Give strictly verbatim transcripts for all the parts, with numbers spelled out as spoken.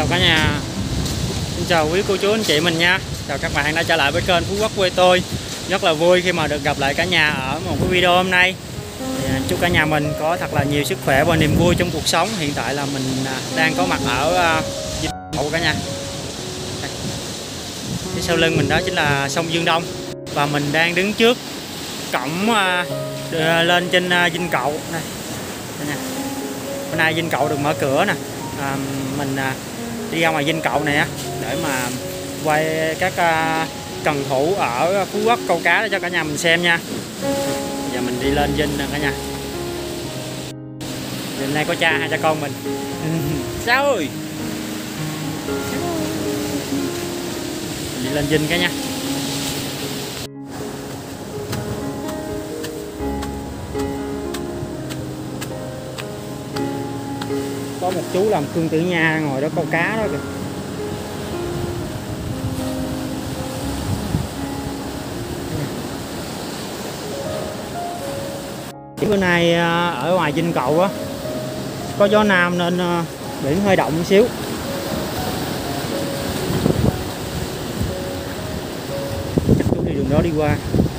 chào cả nhà, xin chào quý cô chú anh chị mình nha. Chào các bạn đã trở lại với kênh Phú Quốc quê tôi. Rất là vui khi mà được gặp lại cả nhà ở một cái video hôm nay. Thì chúc cả nhà mình có thật là nhiều sức khỏe và niềm vui trong cuộc sống. Hiện tại là mình đang có mặt ở Dinh Cậu cả nhà. Phía sau lưng mình đó chính là sông Dương Đông và mình đang đứng trước cổng lên trên Dinh Cậu này. Đây nha. Hôm nay Dinh Cậu được mở cửa nè. À, mình à, đi ra ngoài Dinh Cậu này á để mà quay các à, cần thủ ở Phú Quốc câu cá để cho cả nhà mình xem nha. Giờ mình đi lên Dinh nè cả nhà. Dinh này có cha hai cha con mình. Sao ơi? Mình đi lên Dinh cả nha. Có một chú làm Khương Tử Nha ngồi đó câu cá đó kìa. Bữa nay ở ngoài Dinh Cậu á có gió nam nên biển hơi động một xíu. Chắc chú đi đường đó đi qua.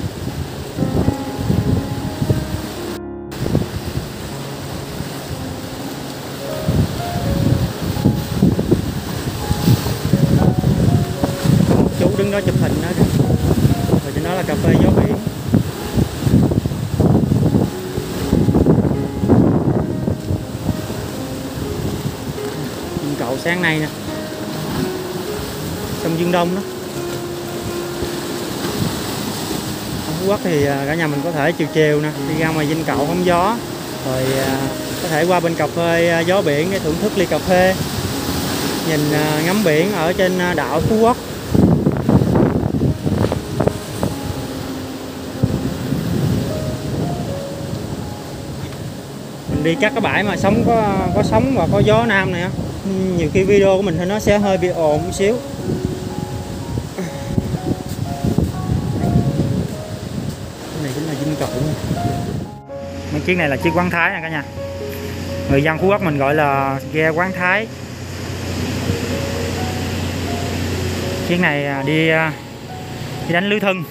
Đứng đó chụp hình đó kìa. Rồi trên đó là cà phê gió biển. Dinh Cậu sáng nay nè. Sông Dương Đông đó. Ở Phú Quốc thì cả nhà mình có thể chiều chiều nè đi ra ngoài Dinh Cậu hóng gió, rồi có thể qua bên cà phê gió biển để thưởng thức ly cà phê, nhìn ngắm biển ở trên đảo Phú Quốc. Đi các cái bãi mà sóng có có sóng và có gió nam này á, nhiều khi video của mình thì nó sẽ hơi bị ồn một xíu. Cái này chính là Dinh Cậu. Mấy chiếc này là chiếc Quán Thái nha cả nhà. Người dân Phú Quốc mình gọi là ghe Quán Thái. Chiếc này đi đi đánh lưới thân.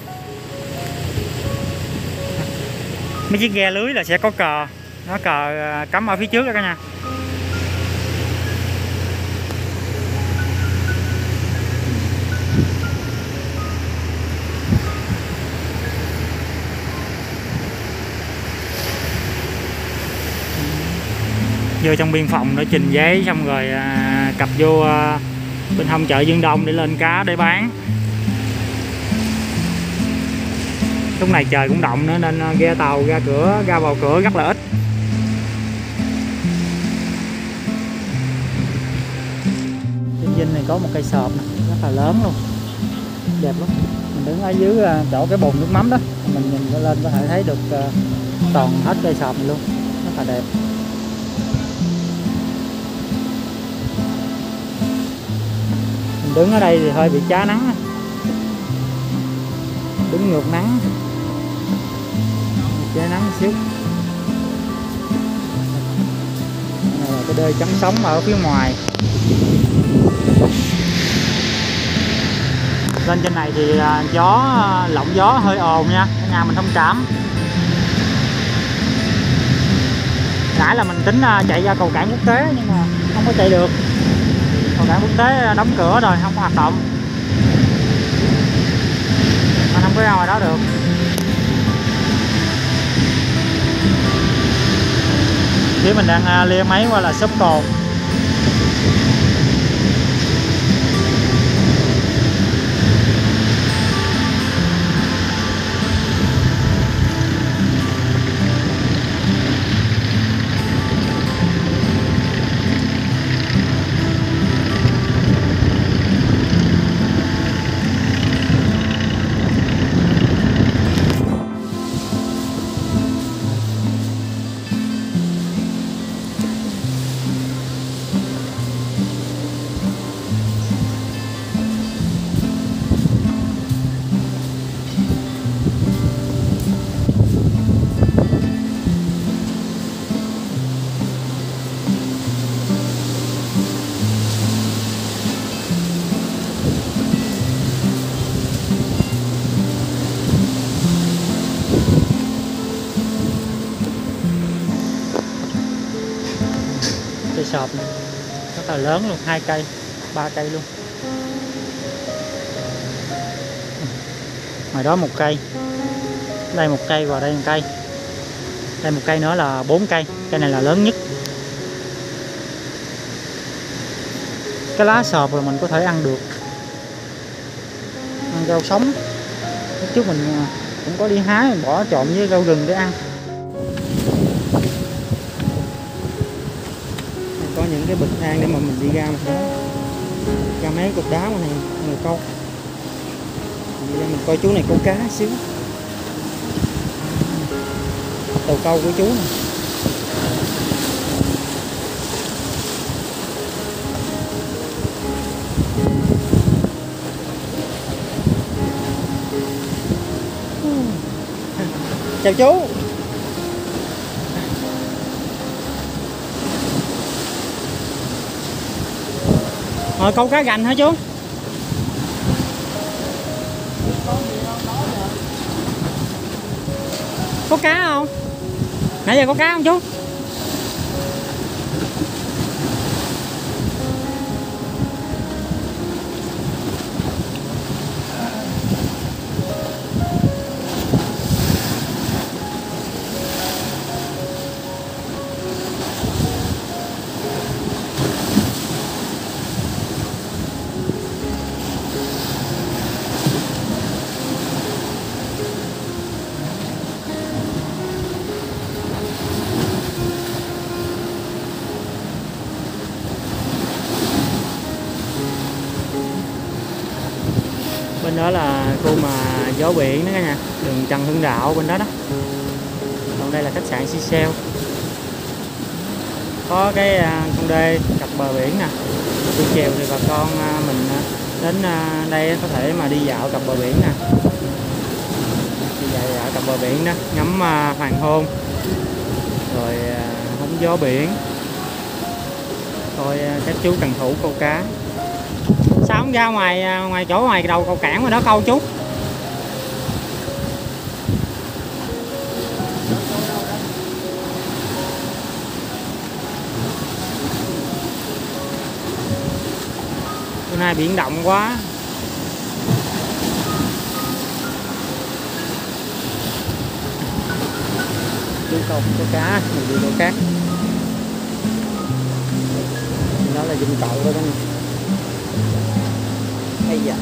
Mấy chiếc ghe lưới là sẽ có cờ, nó cờ cắm ở phía trước đó cả nhà. Vô trong biên phòng để trình giấy xong rồi à, cặp vô à, bên hông chợ Dương Đông để lên cá để bán. Lúc này trời cũng động nữa nên ghe tàu ra cửa ra vào cửa rất là ít. Trên Dinh này có một cây sọp này, rất là lớn luôn, đẹp lắm. Mình đứng ở dưới chỗ cái bồn nước mắm đó, mình nhìn lên có thể thấy được toàn hết cây sọp này luôn, rất là đẹp. Mình đứng ở đây thì hơi bị chá nắng, đứng ngược nắng, che nắng một xíu. Này là cái đê chắn sóng ở phía ngoài. Lên trên này thì gió lộng gió hơi ồn nha, cả nhà mình thông cảm. Nãy là mình tính chạy ra cầu cảng quốc tế nhưng mà không có chạy được. Cầu cảng quốc tế đóng cửa rồi, không có hoạt động, mình không có ra ngoài đó được. Phía mình đang lia máy qua là shop cồn. sọp này rất là lớn luôn, hai cây ba cây luôn. Ngoài đó một cây, đây một cây và đây một cây, đây một cây nữa là bốn cây, cây này là lớn nhất. Cái lá sọp rồi mình có thể ăn được, ăn rau sống. Lúc trước mình cũng có đi hái, mình bỏ trộn với rau rừng để ăn. Có những cái bậc thang để mà mình đi ra mà ra mấy cục đá này người câu. Đi ra mình coi chú này câu cá xíu, đầu câu của chú này. Chào chú. Rồi câu cá gành hả chú? Có cá không? Nãy giờ có cá không chú? Bên đó là khu mà gió biển đó cả nhà, đường Trần Hưng Đạo bên đó đó. Còn đây là khách sạn Seashell. Có cái con đê cặp bờ biển nè. Buổi chiều thì bà con mình đến đây có thể mà đi dạo cặp bờ biển nè. Đi dạo, dạo cặp bờ biển đó, ngắm hoàng hôn, rồi hóng gió biển, coi các chú cần thủ câu cá. Sao không ra ngoài ngoài chỗ ngoài đầu cầu cảng mà đó câu chú? Bữa nay biển động quá. Chú câu có cá, mình đi câu cá. Đó là Vinh Cậu đó đó. Hay dạ.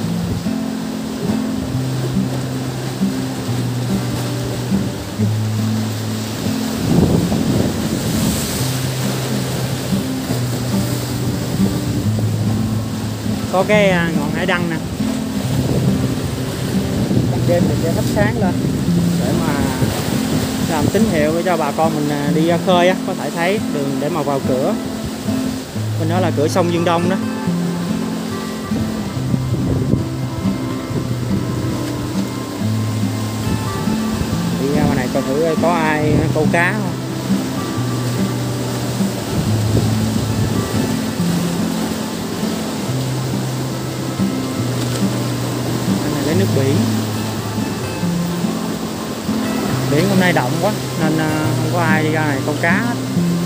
Có cái ngọn hải đăng nè, ban đêm mình sẽ thắp sáng lên để mà làm tín hiệu để cho bà con mình đi ra khơi á, có thể thấy đường để mà vào cửa. Bên đó là cửa sông Dương Đông đó. Đi ra ngoài này coi thử có ai câu cá không. Bên này lấy nước biển. Biển hôm nay động quá nên không có ai đi ra này câu cá hết.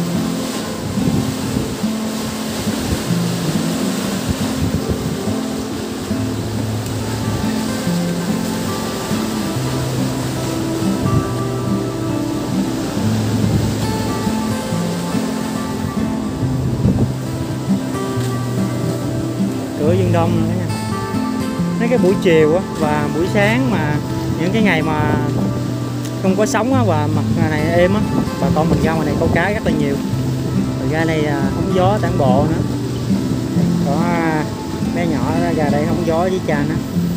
Cửa Dương Đông nữa nha. Mấy cái buổi chiều á và buổi sáng mà những cái ngày mà không có sóng á và mặt này êm á, bà con mình ra ngoài này câu cá rất là nhiều. Rồi ra đây hóng gió tản bộ nữa. Có bé nhỏ ra đây hóng gió với cha nữa.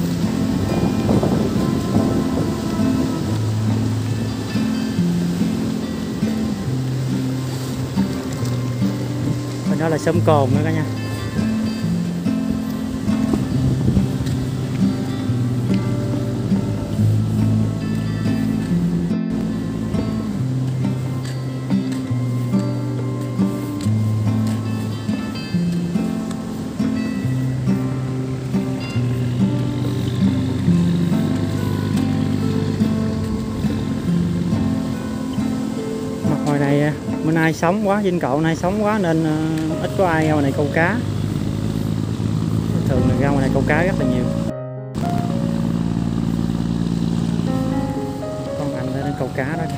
Bên đó là sông Cồn nữa cả nha. này bữa nay sóng quá, Vinh Cậu nay sóng quá nên uh, ít có ai ra ngoài này câu cá. Thường là ra ngoài này câu cá rất là nhiều. Con anh đến câu cá đó.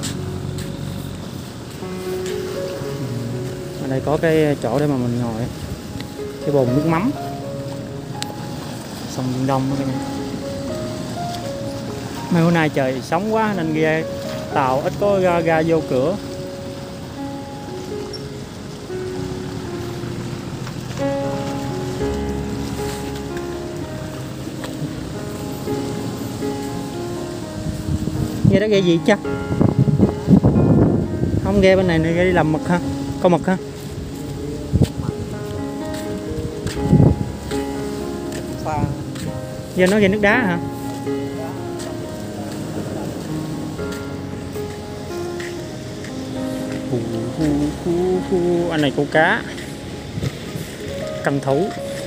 Ở đây có cái chỗ để mà mình ngồi, cái bồn nước mắm sông Dương Đông đó cả nhà. Mấy hôm nay trời sóng quá nên ghe tàu ít có ra, ra vô cửa. Ghe đó ghe gì chắc? Không, ghe bên này này ghe đi làm mực ha, câu mực ha. Giờ nó ghe nước đá hả? Hù, hù, hù, hù. Anh này câu cá cần thủ.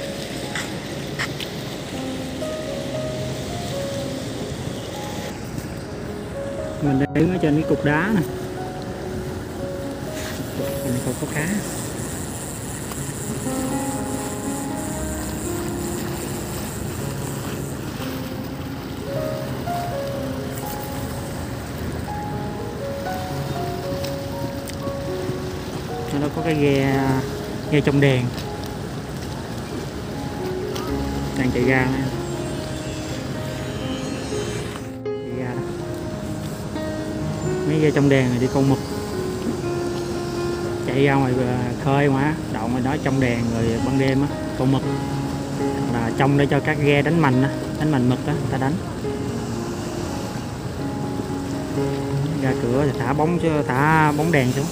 Mình đang đứng ở trên cái cục đá nè. Anh này câu có cá. Nó có cái ghe ghe trong đèn đang chạy ra nè. Chạy ra đó. Mấy ghe trong đèn này đi câu mực, chạy ra ngoài khơi mà đậu ngoài đó trong đèn rồi ban đêm á câu mực, là trong để cho các ghe đánh mành á, đánh mành mực á người ta đánh. Ra cửa thì thả bóng chứ thả bóng đèn xuống.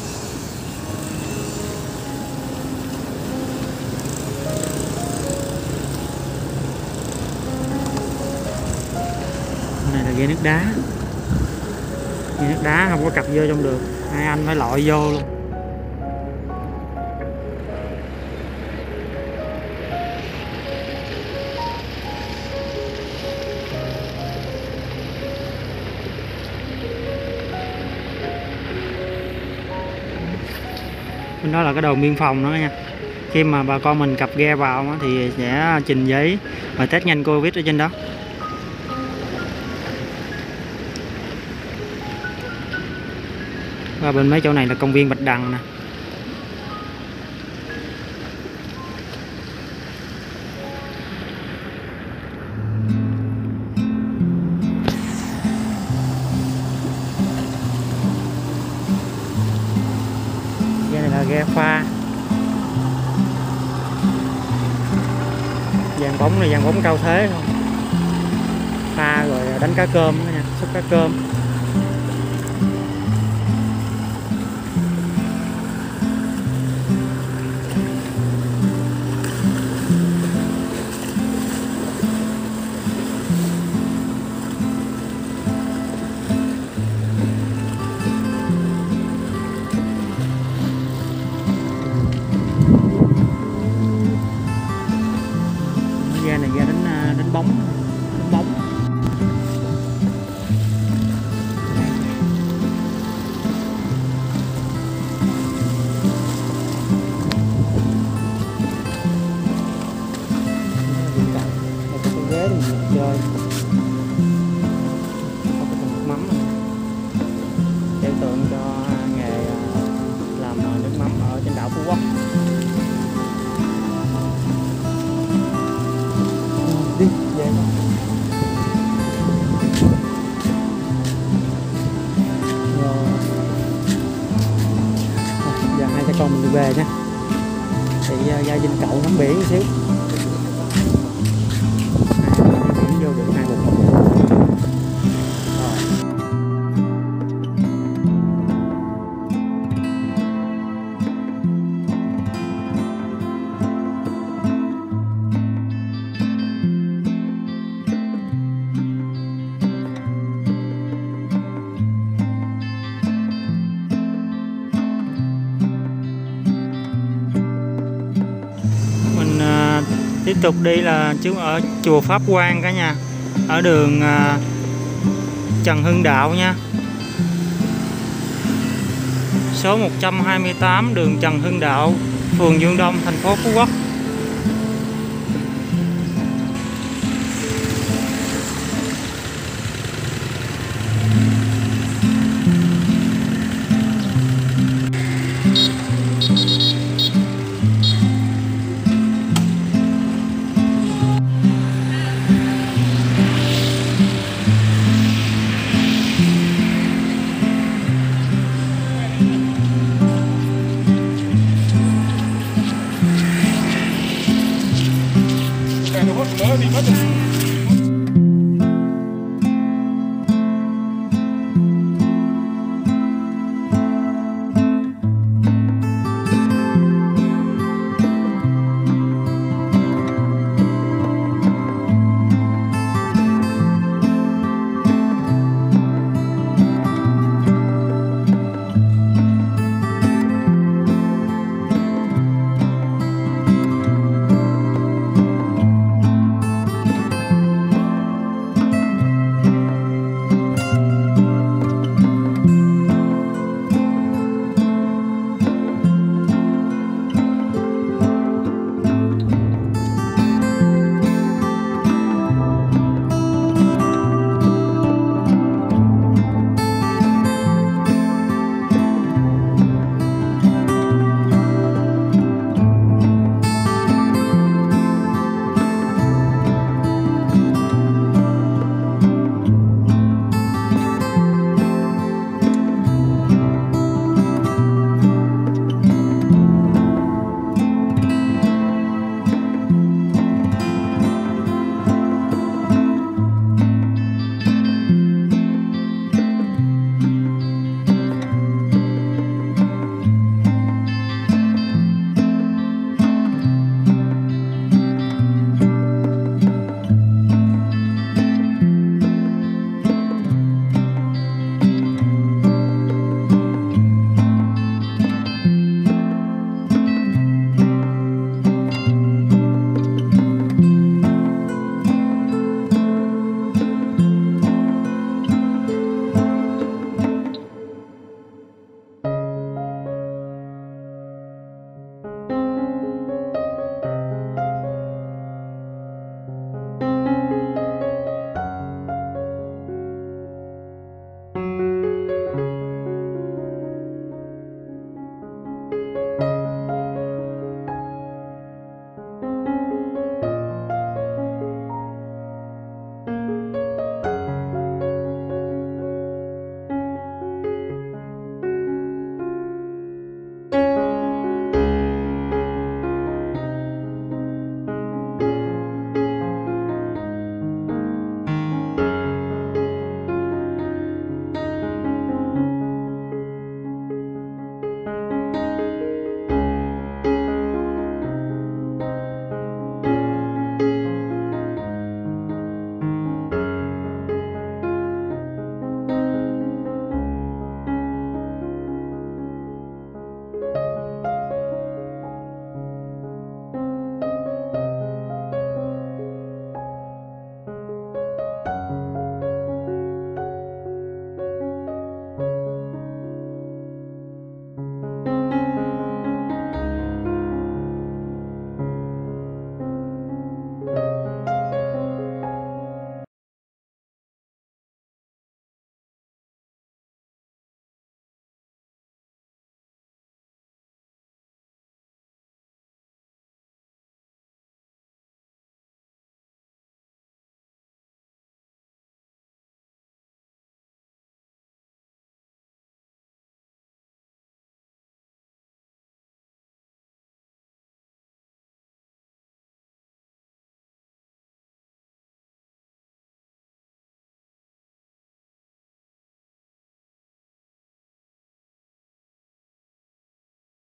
Này là ghe nước đá, ghe nước đá không có cặp vô trong được, hai anh phải lội vô luôn. Bên đó là cái đồn biên phòng nữa nha. Khi mà bà con mình cặp ghe vào thì sẽ trình giấy và test nhanh Covid ở trên đó. Và bên mấy chỗ này là công viên Bạch Đằng nè. Ghe này là ghe pha. Dàn bóng này dàn bóng cao thế không? Pha rồi đánh cá cơm đó nha, xúc cá cơm. Ghe này ghe đánh đánh bóng, đánh bóng. Một cái ghế để mình chơi. Có cái nước mắm này. Biểu tượng cho nghề làm nước mắm ở trên đảo Phú Quốc. Đi về đó. Rồi. Giờ hai cha con mình đi về nha. Thì uh, gia đình cậu ngắm biển một xíu. Biển vô được hai một. Tiếp tục đi là chú ở chùa Pháp Quang cả nhà, ở đường Trần Hưng Đạo nha. số một trăm hai mươi tám đường Trần Hưng Đạo, phường Dương Đông, thành phố Phú Quốc. Nữa thì mất